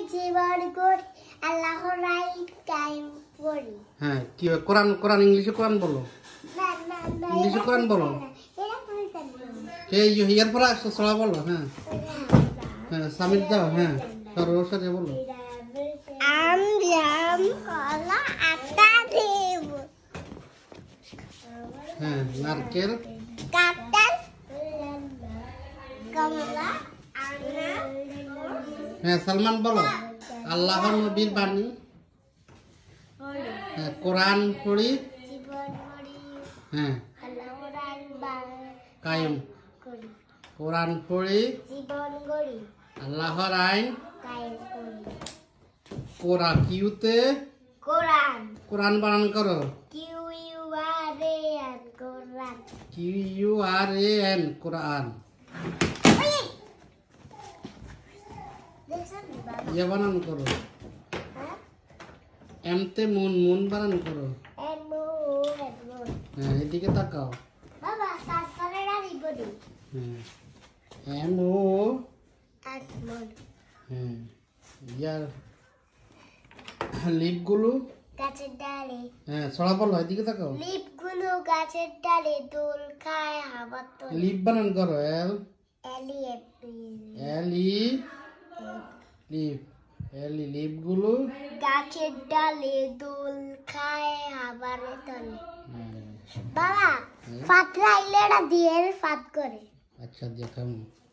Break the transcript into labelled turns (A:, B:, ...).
A: জীবন করি আল্লাহর আইন কায়েম করি।
B: হ্যাঁ কি কোরআন কোরআন ইংলিশে কোরআন বলো, ইংলিশে কোরআন বলো। এই ইয়ার পরে আসছে সরা বলো। হ্যাঁ হ্যাঁ সামিট দাও। হ্যাঁ সরোর সাথে বলো।
A: আম জাম কলা আটা দেব।
B: হ্যাঁ নারকেল
A: কাঁঠাল কমলা আনার।
B: হ্যাঁ সালমান বলো। আল্লাহর নবীর বাণী। হ্যাঁ কোরআন পড়ি
A: জীবন করি
B: হ্যাঁ
A: আল্লাহর আইন
B: কায়েম
A: করি।
B: কোরআন পড়ি
A: জীবন করি
B: আল্লাহর আইন
A: কায়েম করি।
B: কোরআন কিউতে
A: কোরআন
B: কোরআন বানান করো।
A: QURAN কোরআন।
B: QURAN কোরআন।
A: দেখছেন বাবা?
B: ইয়ে বানান করো।
A: হ্যাঁ
B: এমতে মুন মুন বানান করো।
A: এমো
B: হ্যাঁ এদিকে তাকাও।
A: বাবা সাসরে রানি বডি
B: হ্যাঁ এমো
A: আসমন
B: হ্যাঁ ইয়ার লিপগুলো
A: গাছের ডালে।
B: হ্যাঁ ছড়া বলো এদিকে তাকাও।
A: লিপগুলো গাছের ডালে দোল খায় হাওয়া তোলে।
B: লিপ বানান করো। এল লিপ লিপগুলো
A: গাছের ডালে দোল খায় হাওয়ার তোলে।
B: হ্যাঁ,
A: বাবা ফাতরা ইলেটা দিয়ে ফাত করে।
B: আচ্ছা দেখাম।